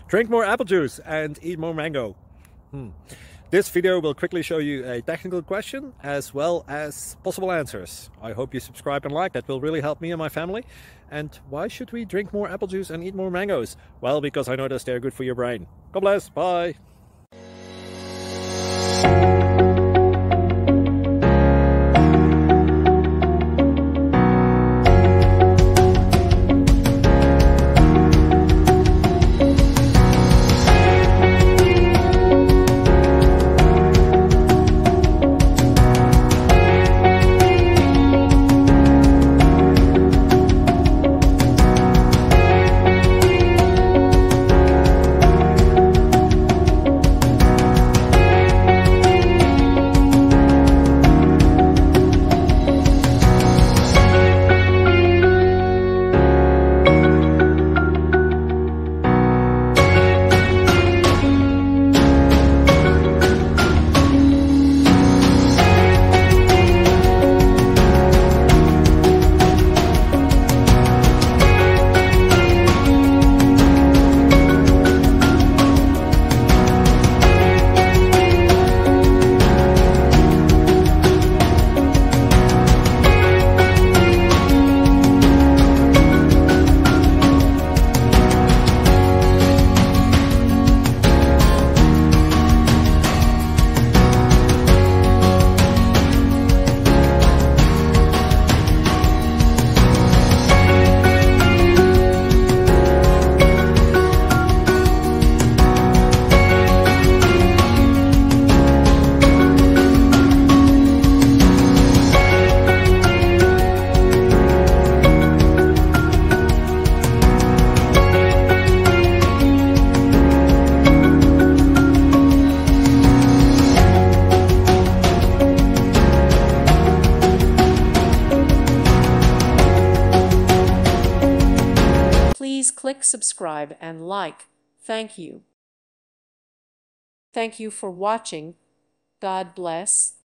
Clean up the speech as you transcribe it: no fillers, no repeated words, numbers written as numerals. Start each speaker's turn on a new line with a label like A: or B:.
A: Drink more apple juice and eat more mango. This video will quickly show you a technical question as well as possible answers. I hope you subscribe and like, that will really help me and my family. And why should we drink more apple juice and eat more mangoes? Well, because I noticed they're good for your brain. God bless, bye.
B: Please click subscribe and like. Thank you. Thank you for watching. God bless.